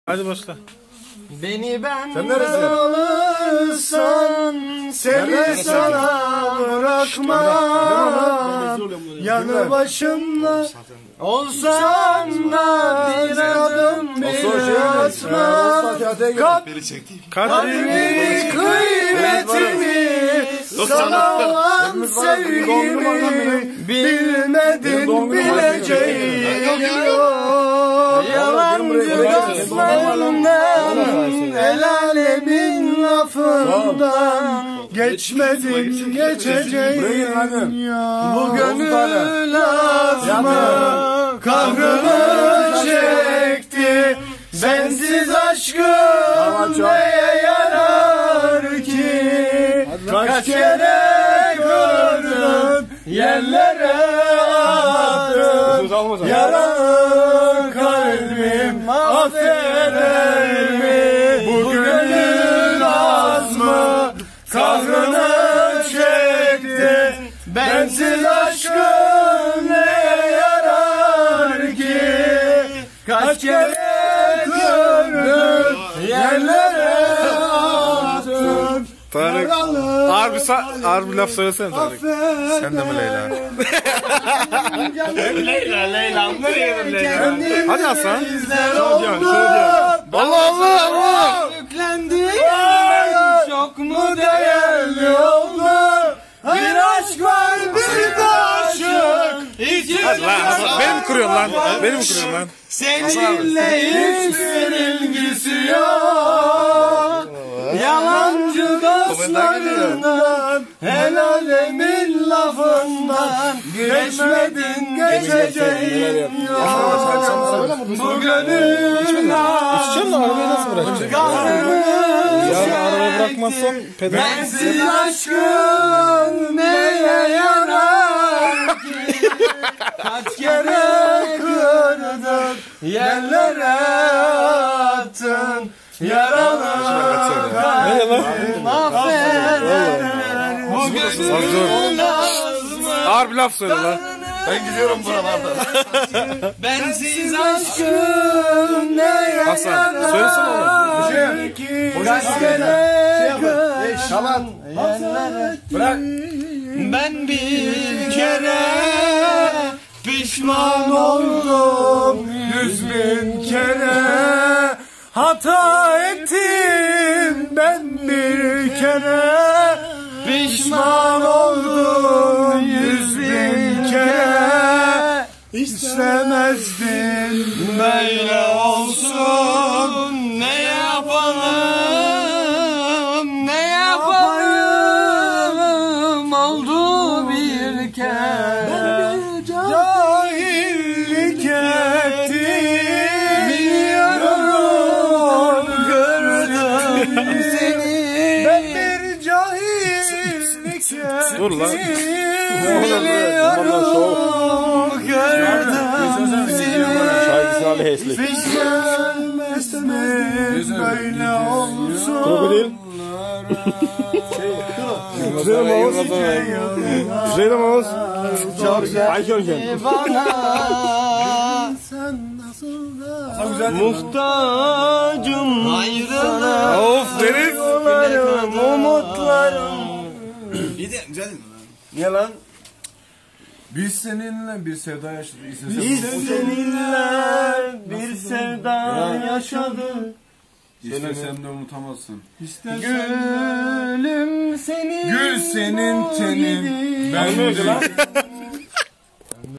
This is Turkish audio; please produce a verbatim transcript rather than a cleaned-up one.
Hadi başla. Beni benden alırsan seni sana bırakmam. Yanı başımda olsan da bir adım bir atmam. Kadrini kıymetini sana olan sevgimi bilmedin bileceğim. Yalancı dostlarından, el alemin lafından geçmedim geçeceğim ya. Bu gönül azma kahrını çekti. Sensiz aşkım neye yarar ki? Kaç kere gördüm yerlere attım. Yaralı kalbim affeder mi? Bu gönül azmı kahrını çekti. Bensiz aşkım neye yarar ki? Kaç kere gördüm yerlere attım. Tarık, ağır bir, ağır bir laf söylesene Tarık. Sen de mi Leyla? Leyla, Leyla. Nereye gidelim Leyla? Hadi Hasan. Şunu diyor, şunu diyor. Allah Allah Allah. Yüklendim, çok mu değerli oldu? Bir aşk var, bir de aşık. Hadi lan Hasan, beni mi kırıyorsun lan? Beni mi kırıyorsun lan? Seninle hiçbir ilgisi yok. Yalancı dostlarından, el alemin lafından geçmedin geçeceğim yok. Bu gönül ağzı kahrını çekti. Bensiz aşkım neye yarar ki? Kaç kere kırdın yerlere attın. Yaralı kalbim affeder. Bu gönül azmı Ağır bir laf söyle lan. Ben gidiyorum buralardan. bensiz aşkım neye Hasan, söylesene oğlum. Ki Kaç kere kırdın Şaban yerlere. bırak. Ben bir kere pişman oldum Yüz bin kere hata ettim. Ben bir kere pişman oldum. Yüz bin kere istemezdim böyle olsun. Ne yapalım, ne yapalım, oldu bir kere. Cahillik ettim, biliyorum, gördüm seni. Ben bir cahillik ettim, Dur lan. biliyorum, gördüm seni. Pişmanmez mi böyle olsun? Krokodil. Zeyda Mavuz. Çok güzel. Ayşe Bana Sen nasıl da muhtacım ayrılık. Of Deniz. Umutlarım, umutlarım. Niye lan? Biz seninle bir sevda yaşadık. Biz seninle bir sevda yaşadık. İstesen de unutamazsın. Gülüm senin Gül senin tenin. Ben Anlıyordu lan.